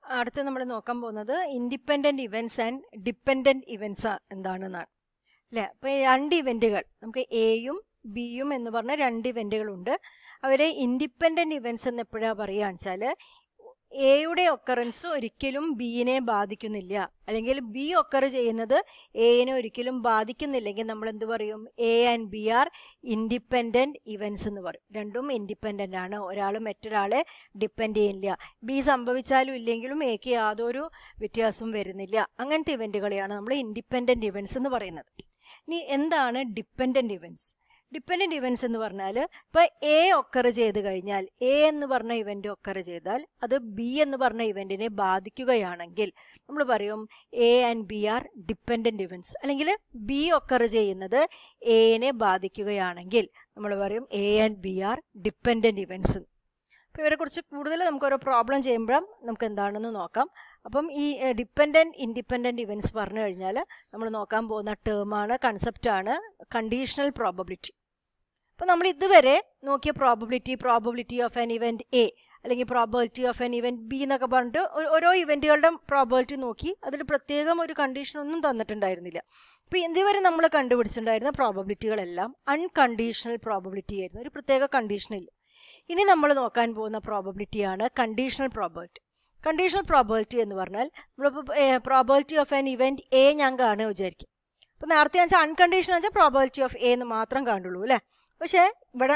അടുത്ത് നമ്മൾ നോക്കാൻ പോകുന്നത് independent events and dependent events എന്താണെന്നാണ് അല്ലേ. അപ്പോൾ ഈ രണ്ട് ഇവന്റുകൾ നമുക്ക് എയും ബിയും എന്ന് പറഞ്ഞ രണ്ട് ഇവന്റുകളുണ്ട്. അവരെ ഇൻഡിപെൻഡന്റ് ഇവന്റ്സ് എന്ന് എപ്പോഴാണ് പറയുകയെന്ന് വെച്ചാൽ എയുടെ ഒക്കറൻസ് ഒരിക്കലും ബിയിനെ ബാധിക്കുന്നില്ല, അല്ലെങ്കിൽ ബി ഒക്കർ ചെയ്യുന്നത് എനെ ഒരിക്കലും ബാധിക്കുന്നില്ലെങ്കിൽ നമ്മൾ എന്ത് പറയും? A and B are independent events എന്ന് പറയും. രണ്ടും ഇൻഡിപെൻഡന്റ് ആണ്, ഒരാൾ മറ്റൊരാളെ ഡിപ്പെൻഡ് ചെയ്യുന്നില്ല. ബി സംഭവിച്ചാലും ഇല്ലെങ്കിലും എക്ക് യാതൊരു വ്യത്യാസവും വരുന്നില്ല. അങ്ങനത്തെ ഇവന്റുകളെയാണ് നമ്മൾ ഇൻഡിപെൻഡന്റ് ഇവന്റ്സ് എന്ന് പറയുന്നത്. ഇനി എന്താണ് ഡിപ്പെൻഡന്റ് ഇവന്റ്സ്? ഡിപ്പെൻഡന്റ് ഇവന്റ്സ് എന്ന് പറഞ്ഞാൽ ഇപ്പോൾ എ ഒക്കർ ചെയ്ത് കഴിഞ്ഞാൽ, എ എന്ന് പറഞ്ഞ ഇവന്റ് ഒക്കർ ചെയ്താൽ അത് ബി എന്ന് പറഞ്ഞ ഇവന്റിനെ ബാധിക്കുകയാണെങ്കിൽ നമ്മൾ പറയും A and B are dependent events. അല്ലെങ്കിൽ ബി ഒക്കർ ചെയ്യുന്നത് എനെ ബാധിക്കുകയാണെങ്കിൽ നമ്മൾ പറയും A and B are dependent events. അപ്പോൾ ഇവരെക്കുറിച്ച് കൂടുതൽ നമുക്കൊരു പ്രോബ്ലം ചെയ്യുമ്പോഴും നമുക്ക് എന്താണെന്ന് നോക്കാം. അപ്പം ഈ ഡിപ്പെൻഡന്റ് ഇൻഡിപെൻഡന്റ് ഇവന്റ്സ് പറഞ്ഞു കഴിഞ്ഞാൽ നമ്മൾ നോക്കാൻ പോകുന്ന ടേമാണ്, കൺസെപ്റ്റാണ് കണ്ടീഷണൽ പ്രോബബിലിറ്റി. അപ്പോൾ നമ്മൾ ഇതുവരെ നോക്കിയ probability of an event A അല്ലെങ്കിൽ probability of an event B എന്നൊക്കെ പറഞ്ഞിട്ട് ഓരോ ഇവന്റുകളുടെ പ്രോബബിലിറ്റി നോക്കി. അതിൽ പ്രത്യേകം ഒരു കണ്ടീഷൻ ഒന്നും തന്നിട്ടുണ്ടായിരുന്നില്ല. അപ്പോൾ ഇതുവരെ നമ്മൾ കണ്ടുപിടിച്ചിട്ടുണ്ടായിരുന്ന പ്രോബബിലിറ്റികളെല്ലാം അൺകണ്ടീഷണൽ പ്രോബബിലിറ്റി ആയിരുന്നു, ഒരു പ്രത്യേക കണ്ടീഷനില്ല. ഇനി നമ്മൾ നോക്കാൻ പോകുന്ന പ്രോബബിലിറ്റിയാണ് കണ്ടീഷണൽ പ്രോബബിലിറ്റി. കണ്ടീഷണൽ പ്രോബബിലിറ്റി എന്ന് പറഞ്ഞാൽ നമ്മളിപ്പോൾ probability of an event A ഞാൻ കാണുക വിചാരിക്കും. അപ്പോൾ നേരത്തെ വെച്ചാൽ അൺകണ്ടീഷണൽ വെച്ചാൽ പ്രോബബിലിറ്റി ഓഫ് എ എന്ന് മാത്രം കാണുള്ളൂ അല്ലേ. പക്ഷേ ഇവിടെ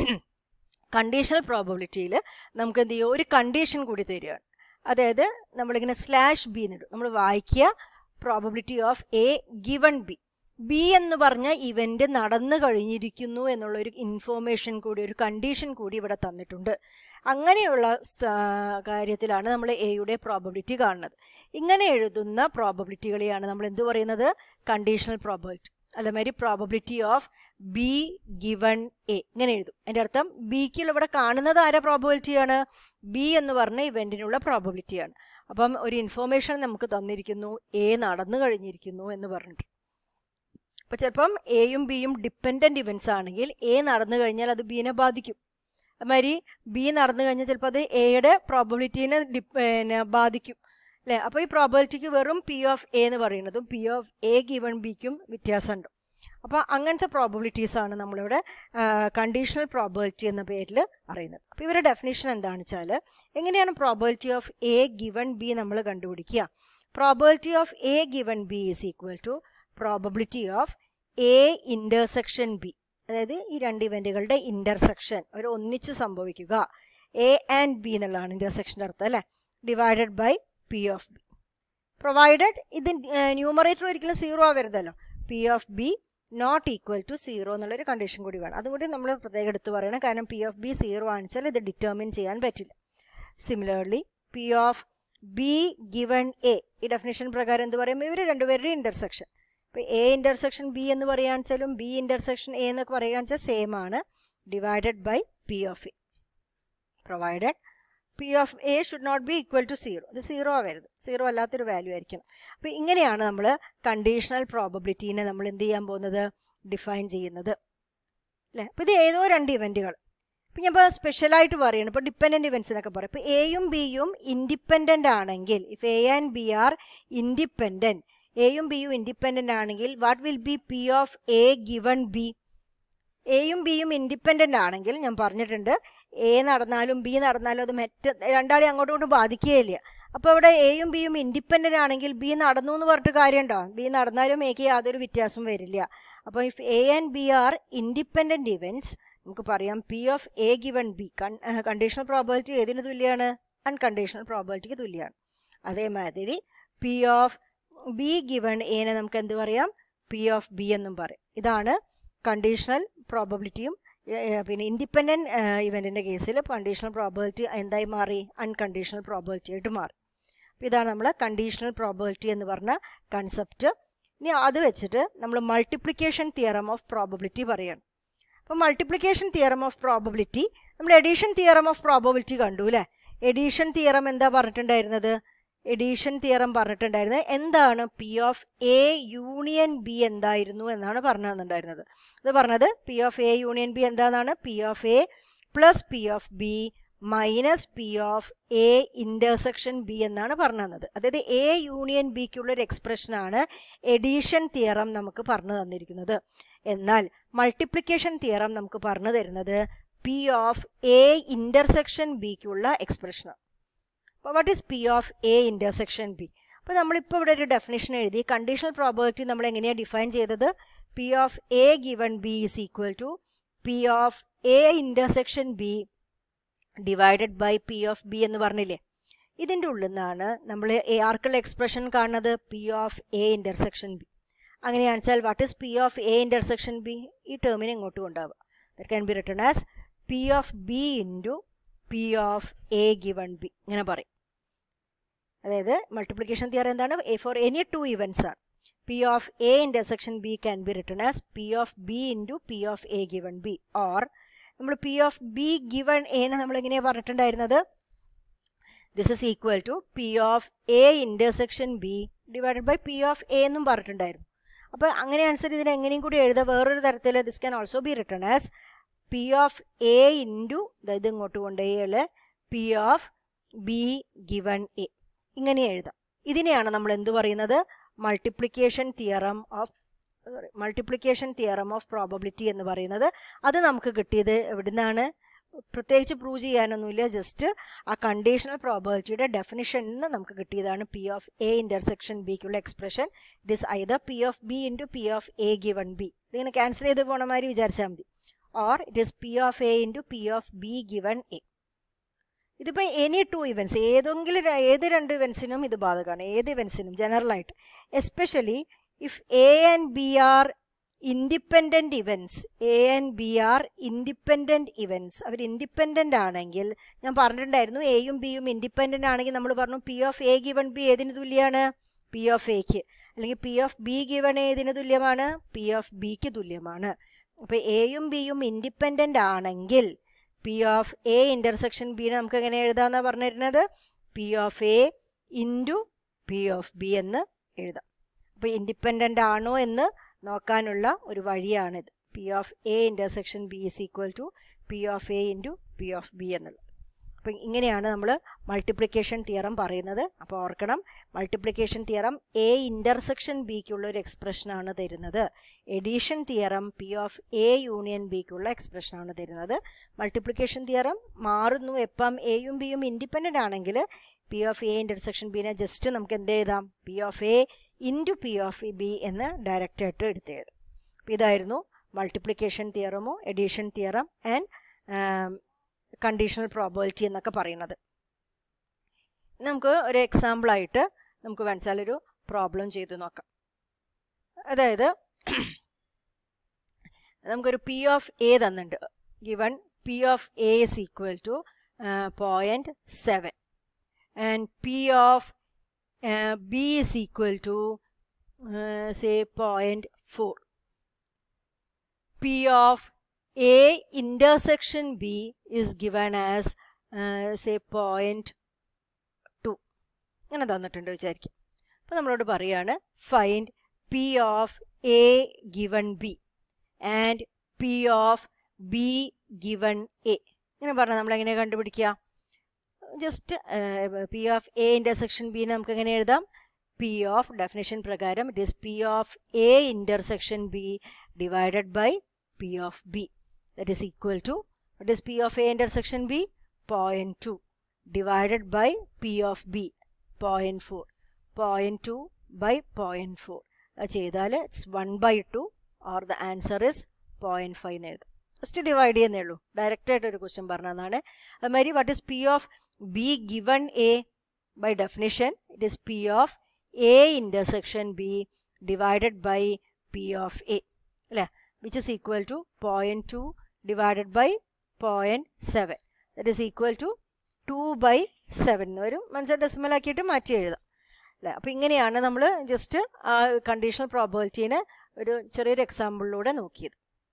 കണ്ടീഷണൽ പ്രോബബിലിറ്റിയിൽ നമുക്ക് എന്ത് ചെയ്യും? ഒരു കണ്ടീഷൻ കൂടി തരികയാണ്. അതായത് നമ്മളിങ്ങനെ /b എന്നിടും. നമ്മൾ വായിക്കുക probability of A given B. B എന്ന് പറഞ്ഞ ഇവന്റ് നടന്നു കഴിഞ്ഞിരിക്കുന്നു എന്നുള്ളൊരു ഇൻഫോർമേഷൻ കൂടി, ഒരു കണ്ടീഷൻ കൂടി ഇവിടെ തന്നിട്ടുണ്ട്. അങ്ങനെയുള്ള കാര്യത്തിലാണ് നമ്മൾ എയുടെ പ്രോബബിലിറ്റി കാണുന്നത്. ഇങ്ങനെ എഴുതുന്ന പ്രോബബിലിറ്റികളെയാണ് നമ്മൾ എന്ത് പറയുന്നത്? Conditional probability. അതേമാതിരി probability of B given A ഇങ്ങനെ എഴുതും. അതിൻ്റെ അർത്ഥം ബിക്കുള്ള ഇവിടെ കാണുന്നത് ആരെ പ്രോബബിലിറ്റിയാണ്? ബി എന്ന് പറഞ്ഞ ഇവന്റിനുള്ള പ്രോബബിലിറ്റിയാണ്. അപ്പം ഒരു ഇൻഫോർമേഷൻ നമുക്ക് തന്നിരിക്കുന്നു, എ നടന്നു കഴിഞ്ഞിരിക്കുന്നു എന്ന് പറഞ്ഞിട്ട്. അപ്പോൾ ചിലപ്പം എയും ബിയും ഡിപ്പെൻഡന്റ് ഇവന്റ്സ് ആണെങ്കിൽ എ നടന്നു കഴിഞ്ഞാൽ അത് ബിനെ ബാധിക്കും. അതുമാതിരി ബി നടന്നു കഴിഞ്ഞാൽ ചിലപ്പോൾ അത് എയുടെ പ്രോബബിലിറ്റീനെ ബാധിക്കും അല്ലേ. അപ്പോൾ ഈ പ്രോബബിലിറ്റിക്ക് വെറും പി ഓഫ് എ എന്ന് പറയുന്നതും പി ഓഫ് എ ഗിവൺ ബിക്കും വ്യത്യാസമുണ്ട്. അപ്പോൾ അങ്ങനത്തെ പ്രോബബിലിറ്റീസാണ് നമ്മളിവിടെ കണ്ടീഷണൽ പ്രോബബിലിറ്റി എന്ന പേരിൽ അറിയുന്നത്. അപ്പോൾ ഇവരുടെ ഡെഫിനേഷൻ എന്താണെന്ന് വെച്ചാൽ, എങ്ങനെയാണ് probability of A given B നമ്മൾ കണ്ടുപിടിക്കുക? Probability of A given B is equal to probability of A intersection B. അതായത് ഈ രണ്ട് ഇവന്റുകളുടെ ഇൻ്റർസെക്ഷൻ ഒരു ഒന്നിച്ച് സംഭവിക്കുക, എ ആൻഡ് ബി എന്നുള്ളതാണ് ഇൻ്റർസെക്ഷൻ്റെ അർത്ഥം അല്ലേ, divided by P of B. Provided ഇത് ന്യൂമറേറ്റർ ഒരിക്കലും 0 ആവരുതല്ലോ. P of B not equal to 0 എന്നുള്ളൊരു കണ്ടീഷൻ കൂടി വേണം. അതുകൂടി നമ്മൾ പ്രത്യേകം എടുത്ത് പറയണം. കാരണം പി ഓഫ് ബി 0 ആണെച്ചാൽ ഇത് ഡിറ്റർമിൻ ചെയ്യാൻ പറ്റില്ല. Similarly P of B given A, ഈ ഡെഫിനേഷൻ പ്രകാരം എന്ത് പറയും? ഇവർ രണ്ടുപേരുടെ ഇൻ്റർസെക്ഷൻ. ഇപ്പോൾ എ ഇൻ്റർസെക്ഷൻ ബി എന്ന് പറയുകയാണെന്ന് വെച്ചാലും ബി ഇൻ്റർസെക്ഷൻ എ എന്നൊക്കെ പറയുകയാണെന്ന് വെച്ചാൽ സെയിം ആണ്, divided by P of A. Provided P of A should not be equal to 0. ഇത് 0 ആവരുത്, 0 അല്ലാത്തൊരു വാല്യൂ ആയിരിക്കണം. അപ്പോൾ ഇങ്ങനെയാണ് നമ്മൾ കണ്ടീഷണൽ പ്രോബബിലിറ്റീനെ നമ്മൾ എന്ത് ചെയ്യാൻ പോകുന്നത്? ഡിഫൈൻ ചെയ്യുന്നത് അല്ലേ. അപ്പോൾ ഇത് ഏതോ രണ്ട് ഇവൻറ്റുകൾ. ഇപ്പം ഞാൻ ഇപ്പോൾ സ്പെഷ്യലായിട്ട് പറയുന്നത് ഇപ്പോൾ ഡിപ്പെൻഡൻറ്റ് ഇവൻറ്റ്സിനൊക്കെ പറയും. ഇപ്പോൾ എയും ബിയും ഇൻഡിപെൻഡൻ്റ് ആണെങ്കിൽ, if A and B are independent, എയും ബിയും ഇൻഡിപെൻഡൻ്റ് ആണെങ്കിൽ what will be P of A given B? എയും ബിയും ഇൻഡിപെൻഡൻ്റ് ആണെങ്കിൽ ഞാൻ പറഞ്ഞിട്ടുണ്ട്, എ നടന്നാലും ബി നടന്നാലും അത് രണ്ടാളെ അങ്ങോട്ടും ഇങ്ങോട്ടും ബാധിക്കുകയില്ല. അപ്പോൾ ഇവിടെ എയും ബിയും ഇൻഡിപെൻഡൻ്റ് ആണെങ്കിൽ ബി നടന്നു എന്ന് പറഞ്ഞിട്ട് കാര്യമുണ്ടോ? ബി നടന്നാലും എക്ക് യാതൊരു വ്യത്യാസവും വരില്ല. അപ്പോൾ if A and B are independent events നമുക്ക് പറയാം P of A given B. Conditional probability ഏതിന് തുല്യമാണ്? അൺകണ്ടീഷണൽ പ്രോബബിലിറ്റിക്ക് തുല്യമാണ്. അതേമാതിരി പി ഓഫ് ബി ഗിവൺ എനെ നമുക്ക് എന്ത് പറയാം? പി ഓഫ് ബി എന്നും പറയും. ഇതാണ് കണ്ടീഷണൽ പ്രോബബിലിറ്റിയും. പിന്നെ ഇൻഡിപെൻഡൻറ്റ് ഇവൻറ്റിൻ്റെ കേസിൽ കണ്ടീഷണൽ പ്രോബബിലിറ്റി എന്തായി മാറി? അൺകണ്ടീഷണൽ പ്രോബബിലിറ്റി ആയിട്ട് മാറി. അപ്പോൾ ഇതാണ് നമ്മൾ കണ്ടീഷണൽ പ്രോബബിലിറ്റി എന്ന് പറഞ്ഞ കൺസെപ്റ്റ്. ഇനി അത് വെച്ചിട്ട് നമ്മൾ മൾട്ടിപ്ലിക്കേഷൻ തിയറം ഓഫ് പ്രോബബിലിറ്റി പറയണം. അപ്പോൾ മൾട്ടിപ്ലിക്കേഷൻ തിയറം ഓഫ് പ്രോബബിലിറ്റി, നമ്മൾ എഡീഷൻ തിയറം ഓഫ് പ്രോബബിലിറ്റി കണ്ടു അല്ലേ. എഡീഷൻ തിയറം എന്താ പറഞ്ഞിട്ടുണ്ടായിരുന്നത്? എഡീഷൻ തിയറം പറഞ്ഞിട്ടുണ്ടായിരുന്നത് എന്താണ്? P of A union B എന്തായിരുന്നു എന്നാണ് പറഞ്ഞു തന്നിട്ടുണ്ടായിരുന്നത്. അത് പറഞ്ഞത് P of A union B എന്താണെന്നാണ്? P of A plus P of B minus P of A intersection B എന്നാണ് പറഞ്ഞു തന്നത്. അതായത് എ യൂണിയൻ ബിക്കുള്ള ഒരു എക്സ്പ്രഷനാണ് എഡീഷൻ തിയറം നമുക്ക് പറഞ്ഞു തന്നിരിക്കുന്നത്. എന്നാൽ മൾട്ടിപ്ലിക്കേഷൻ തിയറം നമുക്ക് പറഞ്ഞു തരുന്നത് പി ഓഫ് എ ഇൻ്റർസെക്ഷൻ ബിക്കുള്ള എക്സ്പ്രഷനാണ്. അപ്പോൾ what is P of A intersection B? അപ്പോൾ നമ്മളിപ്പോൾ ഇവിടെ ഒരു ഡെഫിനിഷൻ എഴുതി. കണ്ടീഷണൽ പ്രോബബിലിറ്റി നമ്മൾ എങ്ങനെയാണ് ഡിഫൈൻ ചെയ്തത്? P of A given B is equal to P of A intersection B divided by P of B എന്ന് പറഞ്ഞില്ലേ? ഇതിൻ്റെ ഉള്ളിൽ നിന്നാണ് നമ്മൾ ആർക്കുള്ള എക്സ്പ്രഷൻ കാണുന്നത്? P of A intersection B. അങ്ങനെയാണെച്ചാൽ what is P of A intersection B? ഈ ടേമിനെ ഇങ്ങോട്ട് കൊണ്ടുപോവുക. That can be written as P of B into P of A given B. ഇങ്ങനെ പറയും. അതായത് മൾട്ടിപ്ലിക്കേഷൻ തിയറം എന്താണ്? ഫോർ എനി ടു ഇവൻറ്റ്സ് ആണ്. P of A intersection B can be written as P of B into P of A given B. Or നമ്മൾ P of B given എനെ നമ്മൾ എങ്ങനെയാണ് പറഞ്ഞിട്ടുണ്ടായിരുന്നത്? This is equal to P of A intersection B divided by P of A എന്നും പറഞ്ഞിട്ടുണ്ടായിരുന്നു. അപ്പോൾ അങ്ങനെ അനുസരിച്ച് ഇതിനെ എങ്ങനെയും കൂടി എഴുതുക വേറൊരു തരത്തിൽ. This can also be written as P of A into ഇത് ഇങ്ങോട്ട് കൊണ്ടുപോയാൽ P of B given A. ഇങ്ങനെ എഴുതാം. ഇതിനെയാണ് നമ്മൾ എന്ത് പറയുന്നത്? മൾട്ടിപ്ലിക്കേഷൻ തിയറം ഓഫ് പ്രോബബിലിറ്റി എന്ന് പറയുന്നത്. അത് നമുക്ക് കിട്ടിയത് എവിടെ നിന്നാണ്? പ്രത്യേകിച്ച് പ്രൂവ് ചെയ്യാനൊന്നുമില്ല, ജസ്റ്റ് ആ കണ്ടീഷണൽ പ്രോബബിലിറ്റിയുടെ ഡെഫിനിഷനിൽ നിന്ന് നമുക്ക് കിട്ടിയതാണ് പി ഓഫ് എ ഇൻ്റർസെക്ഷൻ ബിക്കുള്ള expression. It is either P of B into P of A given B. ഇതിങ്ങനെ ക്യാൻസൽ ചെയ്ത് പോണ മാതിരി വിചാരിച്ചാൽ മതി. Or it is P of A into P of B given A. ഇതിപ്പോൾ എനി ടു ഇവൻറ്റ്സ്, ഏത് രണ്ട് ഇവൻറ്റ്സിനും ഇത് ബാധകമാണ്. ഏത് ഇവൻറ്റ്സിനും ജനറലായിട്ട്. Especially if A and B are independent events. A and B are independent events. അവർ ഇൻഡിപെൻഡൻ്റ് ആണെങ്കിൽ, ഞാൻ പറഞ്ഞിട്ടുണ്ടായിരുന്നു എയും ബിയും ഇൻഡിപെൻഡൻ്റ് ആണെങ്കിൽ നമ്മൾ പറഞ്ഞു P of A given B ഏതിന് തുല്യമാണ്? പി ഓഫ് എക്ക്. അല്ലെങ്കിൽ പി ഓഫ് ബി ഗിവൺ ഏതിന് തുല്യമാണ്? പി ഓഫ് ബിക്ക് തുല്യമാണ്. അപ്പോൾ എയും ബിയും ഇൻഡിപെൻഡൻ്റ് ആണെങ്കിൽ പി ഓഫ് എ ഇൻ്റർസെക്ഷൻ ബിനെ നമുക്ക് എങ്ങനെ എഴുതാമെന്നാണ് പറഞ്ഞിരുന്നത്? P of A into P of B എന്ന് എഴുതാം. അപ്പോൾ ഇൻഡിപെൻഡൻ്റ് ആണോ എന്ന് നോക്കാനുള്ള ഒരു വഴിയാണിത്. P of A intersection B is equal to P of A into P of B എന്നുള്ളത്. അപ്പം ഇങ്ങനെയാണ് നമ്മൾ മൾട്ടിപ്ലിക്കേഷൻ തിയറം പറയുന്നത്. അപ്പോൾ ഓർക്കണം, മൾട്ടിപ്ലിക്കേഷൻ തിയറം എ ഇൻ്റർസെക്ഷൻ ബിക്കുള്ള ഒരു എക്സ്പ്രഷനാണ് തരുന്നത്. Addition theorem P of A union ബിക്കുള്ള എക്സ്പ്രഷനാണ് തരുന്നത്. മൾട്ടിപ്ലിക്കേഷൻ തിയറം മാറുന്നു എപ്പം എയും ബിയും ഇൻഡിപെൻഡൻ്റ് ആണെങ്കിൽ പി ഓഫ് എ ഇൻ്റർസെക്ഷൻ ബിനെ ജസ്റ്റ് നമുക്ക് എന്ത് എഴുതാം? P of A into P of B എന്ന് ഡയറക്റ്റായിട്ട് എടുത്തെഴുതാം. അപ്പോൾ ഇതായിരുന്നു മൾട്ടിപ്ലിക്കേഷൻ തിയറമോ addition theorem and conditional probability എന്നൊക്കെ പറയുന്നത്. നമുക്ക് ഒരു എക്സാമ്പിളായിട്ട് നമുക്ക് വേണമെങ്കിൽ ഒരു പ്രോബ്ലം ചെയ്ത് നോക്കാം. അതായത് നമുക്കൊരു പി ഓഫ് എ തന്നിട്ടുണ്ട്. Given P of A is equal to 0.7 and P of B is equal to say 0.4. P of A intersection B is given as say 0.2. അങ്ങനെ തന്നിട്ടുണ്ട് വിചാരിക്കും. അപ്പോൾ നമ്മളോട് പറയാണ് find P of A given B and P of B given A. ഇങ്ങനെ പറഞ്ഞാൽ നമ്മളെങ്ങനെ കണ്ടുപിടിക്കുക? Just P of A intersection B നമുക്ക് എങ്ങനെ എഴുതാം? പി ഓഫ് ഡെഫിനേഷൻ പ്രകാരം it is P of A intersection B divided by P of B. That is equal to what is P of A intersection B? 0.2 divided by P of B 0.4. 0.2 by 0.4 അത് ചെയ്താൽ it's 1/2 or the answer is 0.5 എന്ന് എഴുതാം. Just divide ചെയ്യുന്നേ ഉള്ളൂ. ഡയറക്റ്റായിട്ട് ഒരു question പറഞ്ഞതാണ്. അതുമാതിരി what is P of B given A? By definition it is P of A intersection B divided by P of A അല്ലേ? Which is equal to 0.2 divided by 0.7. That is equal to 2/7 വരും. മനസ്സിൽ decimal ആക്കിയിട്ട് മാറ്റി എഴുതാം അല്ലേ? അപ്പോൾ ഇങ്ങനെയാണ് നമ്മൾ ജസ്റ്റ് ആ കണ്ടീഷണൽ പ്രോബബിലിറ്റീനെ ഒരു ചെറിയൊരു എക്സാമ്പിളിലൂടെ നോക്കിയത്.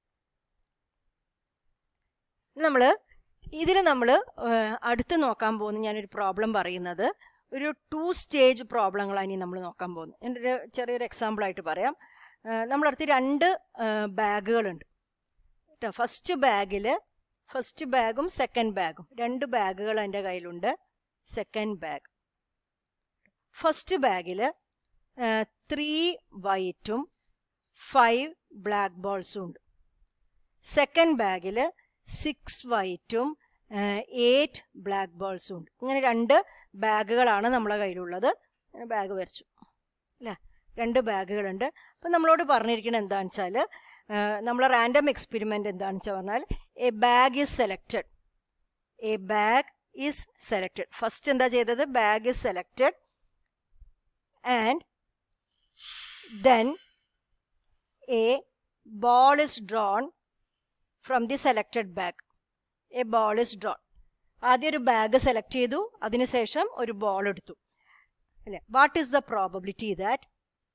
ഇതിൽ നമ്മൾ അടുത്ത് നോക്കാൻ പോകുന്ന ഞാനൊരു പ്രോബ്ലം പറയുന്നത് ഒരു 2 സ്റ്റേജ് പ്രോബ്ലങ്ങളാണ് ഇനി നമ്മൾ നോക്കാൻ പോകുന്നത്. എൻ്റെ ഒരു ചെറിയൊരു എക്സാമ്പിളായിട്ട് പറയാം. നമ്മളടുത്ത് 2 ബാഗുകളുണ്ട് കേട്ടോ. ഫസ്റ്റ് ബാഗിൽ ഫസ്റ്റ് ബാഗും സെക്കൻഡ് ബാഗും, 2 ബാഗുകൾ എൻ്റെ കയ്യിലുണ്ട്. സെക്കൻഡ് ബാഗ്, ഫസ്റ്റ് ബാഗിൽ 3 വൈറ്റും 5 ബ്ലാക്ക് ബോൾസും ഉണ്ട്. സെക്കൻഡ് ബാഗിൽ 6 വൈറ്റും 8 ബ്ലാക്ക് ബോൾസും ഉണ്ട്. ഇങ്ങനെ 2 ബാഗുകളാണ് നമ്മളെ കയ്യിലുള്ളത്. ബാഗ് വരച്ചു അല്ലേ, 2 ബാഗുകളുണ്ട്. അപ്പം നമ്മളോട് പറഞ്ഞിരിക്കുന്നത് എന്താണെന്ന് വെച്ചാൽ, നമ്മളെ റാൻഡം എക്സ്പെരിമെൻ്റ് എന്താണെന്ന് വെച്ചാൽ പറഞ്ഞാൽ a bag is selected. A bag is selected. First എന്താ ചെയ്തത്? Bag is selected and then a ball is drawn from the selected bag. A ball is drawn. ആദ്യം ഒരു ബാഗ് സെലക്ട് ചെയ്തു, അതിനുശേഷം ഒരു ബോൾ എടുത്തു അല്ലേ. What is the probability that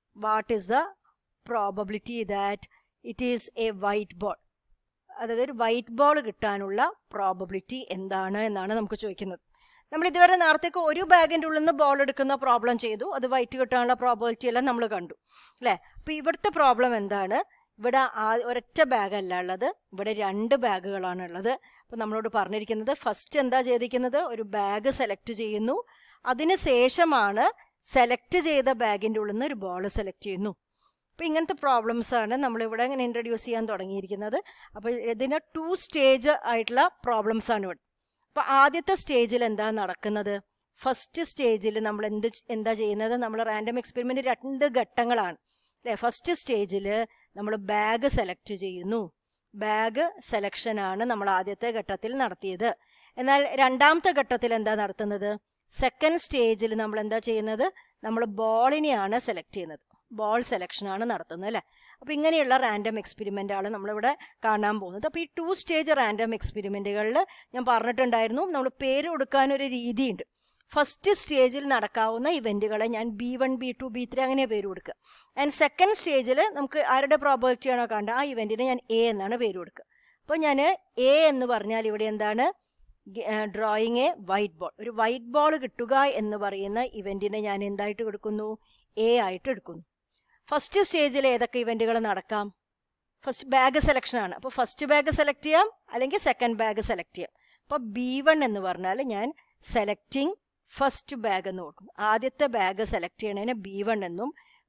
it is a white ball? അതായത് ഒരു വൈറ്റ് ബോൾ കിട്ടാനുള്ള പ്രോബബിലിറ്റി എന്താണ് എന്നാണ് നമുക്ക് ചോദിക്കുന്നത്. നമ്മൾ ഇതുവരെ നേരത്തേക്ക് ഒരു ബാഗിൻ്റെ ഉള്ളിൽ നിന്ന് ബോൾ എടുക്കുന്ന പ്രോബ്ലം ചെയ്തു, അത് വൈറ്റ് കിട്ടാനുള്ള പ്രോബബിലിറ്റി എല്ലാം നമ്മൾ കണ്ടു അല്ലേ. അപ്പോൾ ഇവിടുത്തെ പ്രോബ്ലം എന്താണ്? ഇവിടെ ഒരൊറ്റ ബാഗല്ല ഉള്ളത്, ഇവിടെ 2 ബാഗുകളാണ് ഉള്ളത്. അപ്പോൾ നമ്മളോട് പറഞ്ഞിരിക്കുന്നത് ഫസ്റ്റ് എന്താ ചെയ്തിരിക്കുന്നത്? ഒരു ബാഗ് സെലക്ട് ചെയ്യുന്നു, അതിന് ശേഷമാണ് സെലക്ട് ചെയ്ത ബാഗിൻ്റെ ഉള്ളിൽ നിന്ന് ഒരു ബോൾ സെലക്ട് ചെയ്യുന്നു. അപ്പോൾ ഇങ്ങനത്തെ പ്രോബ്ലംസാണ് നമ്മളിവിടെ ഇങ്ങനെ ഇൻട്രൊഡ്യൂസ് ചെയ്യാൻ തുടങ്ങിയിരിക്കുന്നത്. അപ്പോൾ ഇതിന് 2 സ്റ്റേജ് ആയിട്ടുള്ള പ്രോബ്ലംസാണ് ഇവിടെ. അപ്പോൾ ആദ്യത്തെ സ്റ്റേജിൽ എന്താ നടക്കുന്നത്? ഫസ്റ്റ് സ്റ്റേജിൽ നമ്മൾ എന്താ ചെയ്യുന്നത്? നമ്മൾ റാൻഡം എക്സ്പെരിമെൻ്റ് 2 ഘട്ടങ്ങളാണ് അല്ലേ. ഫസ്റ്റ് സ്റ്റേജിൽ നമ്മൾ ബാഗ് സെലക്ട് ചെയ്യുന്നു. ബാഗ് സെലക്ഷനാണ് നമ്മൾ ആദ്യത്തെ ഘട്ടത്തിൽ നടത്തിയത്. എന്നാൽ രണ്ടാമത്തെ ഘട്ടത്തിൽ എന്താ നടത്തുന്നത്? സെക്കൻഡ് സ്റ്റേജിൽ നമ്മൾ എന്താ ചെയ്യുന്നത്? നമ്മൾ ബോളിനെയാണ് സെലക്ട് ചെയ്യുന്നത്. ബോൾ സെലക്ഷനാണ് നടത്തുന്നത് അല്ലേ. അപ്പോൾ ഇങ്ങനെയുള്ള റാൻഡം എക്സ്പെരിമെൻ്റാണ് നമ്മളിവിടെ കാണാൻ പോകുന്നത്. അപ്പോൾ ഈ 2 സ്റ്റേജ് റാൻഡം എക്സ്പെരിമെൻറ്റുകളിൽ ഞാൻ പറഞ്ഞിട്ടുണ്ടായിരുന്നു, നമ്മൾ പേര് കൊടുക്കാനൊരു രീതിയുണ്ട്. ഫസ്റ്റ് സ്റ്റേജിൽ നടക്കാവുന്ന ഇവൻറ്റുകളെ ഞാൻ B1, B2, B3 അങ്ങനെ പേര് കൊടുക്കുക. ആൻഡ് സെക്കൻഡ് സ്റ്റേജിൽ നമുക്ക് ആരുടെ പ്രോബബിലിറ്റിയാണോ കണ്ടത് ആ ഇവൻറ്റിന് ഞാൻ A എന്നാണ് പേര് കൊടുക്കുക. അപ്പോൾ ഞാൻ A എന്ന് പറഞ്ഞാൽ ഇവിടെ എന്താണ്? Drawing a white ball. ഒരു വൈറ്റ് ബോൾ കിട്ടുക എന്ന് പറയുന്ന ഇവൻറ്റിനെ ഞാൻ എന്തായിട്ട് എടുക്കുന്നു? A ആയിട്ട് എടുക്കുന്നു. ഫസ്റ്റ് സ്റ്റേജിൽ ഏതൊക്കെ ഇവൻറ്റുകൾ നടക്കാം? ഫസ്റ്റ് ബാഗ് സെലക്ഷനാണ്. അപ്പോൾ ഫസ്റ്റ് ബാഗ് സെലക്ട് ചെയ്യാം, അല്ലെങ്കിൽ സെക്കൻഡ് ബാഗ് സെലക്ട് ചെയ്യാം. അപ്പോൾ B1 എന്ന് പറഞ്ഞാൽ ഞാൻ സെലക്ടിങ് ഫസ്റ്റ് ബാഗ് എന്ന് കൊടുക്കും. ആദ്യത്തെ ബാഗ് സെലക്ട് ചെയ്യണതിന് B1 എന്നും,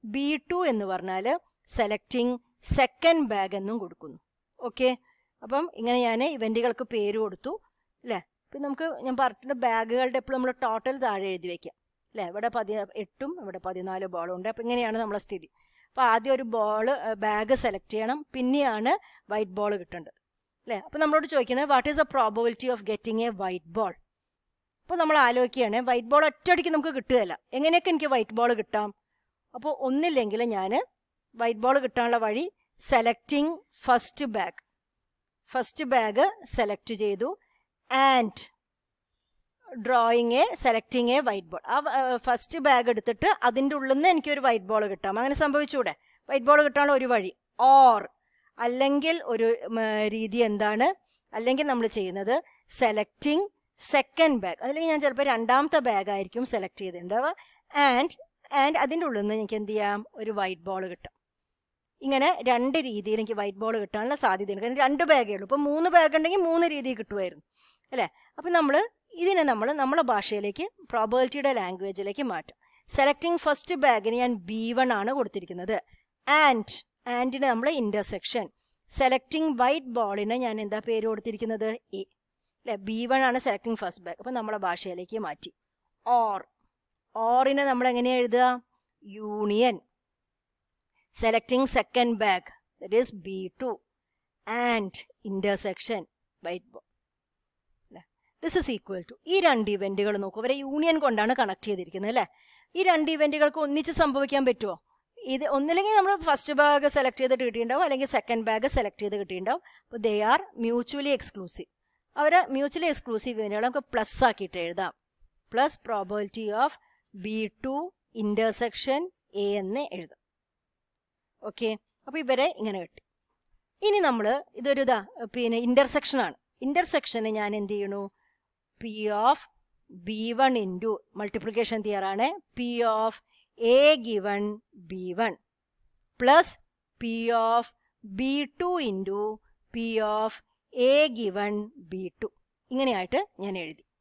B2 എന്ന് പറഞ്ഞാൽ സെലക്ടിങ് സെക്കൻഡ് ബാഗ് എന്നും കൊടുക്കുന്നു. ഓക്കെ, അപ്പം ഇങ്ങനെ ഞാൻ ഇവൻറ്റുകൾക്ക് പേര് കൊടുത്തു അല്ലേ. ഇപ്പം ഞാൻ പറഞ്ഞിട്ടുണ്ട് ബാഗുകളുടെ എപ്പോഴും നമ്മൾ ടോട്ടൽ താഴെ എഴുതി വയ്ക്കാം അല്ലേ. ഇവിടെ 18 ഇവിടെ 14 ബോളും ഉണ്ട്. അപ്പം ഇങ്ങനെയാണ് നമ്മളെ സ്ഥിതി. അപ്പോൾ ആദ്യം ഒരു ബാഗ് സെലക്ട് ചെയ്യണം, പിന്നെയാണ് വൈറ്റ് ബോൾ കിട്ടേണ്ടത് അല്ലേ. അപ്പോൾ നമ്മളോട് ചോദിക്കുന്നത് what is the probability of getting a white ball? അപ്പോൾ നമ്മൾ ആലോചിക്കുകയാണ്, വൈറ്റ് ബോൾ ഒറ്റയടിക്ക് നമുക്ക് കിട്ടുകയല്ല. എങ്ങനെയൊക്കെ എനിക്ക് വൈറ്റ് ബോൾ കിട്ടാം? അപ്പോൾ ഒന്നില്ലെങ്കിൽ ഞാൻ വൈറ്റ് ബോൾ കിട്ടാനുള്ള വഴി സെലക്ടിങ് ഫസ്റ്റ് ബാഗ് സെലക്ട് ചെയ്തു and selecting a white ball. ആ ഫസ്റ്റ് ബാഗ് എടുത്തിട്ട് അതിൻ്റെ ഉള്ളിൽ നിന്ന് എനിക്കൊരു വൈറ്റ് ബോൾ കിട്ടാം. അങ്ങനെ സംഭവിച്ചൂടെ? വൈറ്റ് ബോൾ കിട്ടാനുള്ള ഒരു വഴി. അല്ലെങ്കിൽ ഒരു രീതി എന്താണ്? അല്ലെങ്കിൽ നമ്മൾ ചെയ്യുന്നത് സെലക്ടിങ് സെക്കൻഡ് ബാഗ്, അല്ലെങ്കിൽ ഞാൻ ചിലപ്പോൾ രണ്ടാമത്തെ ബാഗായിരിക്കും സെലക്ട് ചെയ്തിട്ടുണ്ടാവുക. ആൻഡ് അതിൻ്റെ ഉള്ളിൽ നിന്ന് എനിക്ക് എന്ത് ചെയ്യാം? ഒരു വൈറ്റ് ബോൾ കിട്ടും. ഇങ്ങനെ 2 രീതിയിൽ എനിക്ക് വൈറ്റ് ബോൾ കിട്ടാനുള്ള സാധ്യതയുണ്ട്. കാരണം 2 ബാഗേ ഉള്ളൂ. ഇപ്പോൾ 3 ബാഗ് ഉണ്ടെങ്കിൽ 3 രീതിയിൽ കിട്ടുമായിരുന്നു അല്ലേ. അപ്പം ഇതിനെ നമ്മളെ ഭാഷയിലേക്ക്, പ്രോബബിലിറ്റിയുടെ ലാംഗ്വേജിലേക്ക് മാറ്റാം. സെലക്ടിങ് ഫസ്റ്റ് ബാഗിന് ഞാൻ B1 ആണ് കൊടുത്തിരിക്കുന്നത്. ആൻഡിന് നമ്മൾ ഇൻ്റർസെക്ഷൻ. സെലക്ടിങ് വൈറ്റ് ബോളിന് ഞാൻ എന്താ പേര് കൊടുത്തിരിക്കുന്നത്? A അല്ലേ. B1 ആണ് സെലക്ടിങ് ഫസ്റ്റ് ബാഗ്. അപ്പം നമ്മളെ ഭാഷയിലേക്ക് മാറ്റി. ഓറിനെ നമ്മൾ എങ്ങനെയാണ് എഴുതുക? Union. Selecting second bag, that is B2 and intersection white ball. This is equal to, ഈ 2 ഇവൻറ്റുകൾ നോക്കൂ, അവരെ യൂണിയൻ കൊണ്ടാണ് കണക്ട് ചെയ്തിരിക്കുന്നത് അല്ലേ. ഈ 2 ഇവൻറ്റുകൾക്ക് ഒന്നിച്ച് സംഭവിക്കാൻ പറ്റുമോ? ഇത് ഒന്നില്ലെങ്കിൽ നമ്മൾ ഫസ്റ്റ് ബാഗ് സെലക്ട് ചെയ്തിട്ട് കിട്ടിയിട്ടുണ്ടാവും, അല്ലെങ്കിൽ സെക്കൻഡ് ബാഗ് സെലക്ട് ചെയ്ത് കിട്ടിയിട്ടുണ്ടാവും. അപ്പോൾ ദേ ആർ മ്യൂച്വലി എക്സ്ക്ലൂസീവ്. അവർ മ്യൂച്വലി എക്സ്ക്ലൂസീവ് ഇവൻറ്റുകൾ നമുക്ക് പ്ലസ് ആക്കിയിട്ട് എഴുതാം. Plus probability of B2 intersection A എന്ന് എഴുതാം. ഓക്കെ, അപ്പോൾ ഇവരെ ഇങ്ങനെ കിട്ടി. ഇനി നമ്മൾ ഇതൊരു ഇൻ്റർസെക്ഷനാണ്. ഇൻ്റർസെക്ഷന് ഞാൻ എന്ത് ചെയ്യണു? P of B1 into multiplication തിയറാണ്. P of A given B1 plus P of B2 into P of A given B two. ഇങ്ങനെയായിട്ട് ഞാൻ എഴുതി.